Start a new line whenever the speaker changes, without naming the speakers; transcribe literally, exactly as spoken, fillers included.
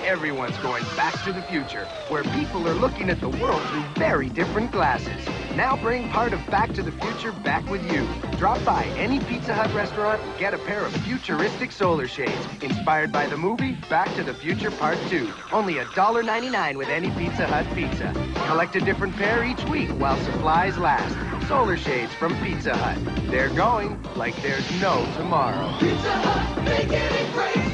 everyone's going back to the future, where people are looking at the world through very different glasses. Now bring part of Back to the Future back with you. Drop by any Pizza Hut restaurant and get a pair of futuristic solar shades inspired by the movie Back to the Future Part two. Only one dollar ninety-nine with any Pizza Hut pizza. Collect a different pair each week while supplies last. Solar shades from Pizza Hut. They're going like there's no tomorrow.
Pizza Hut, making it great.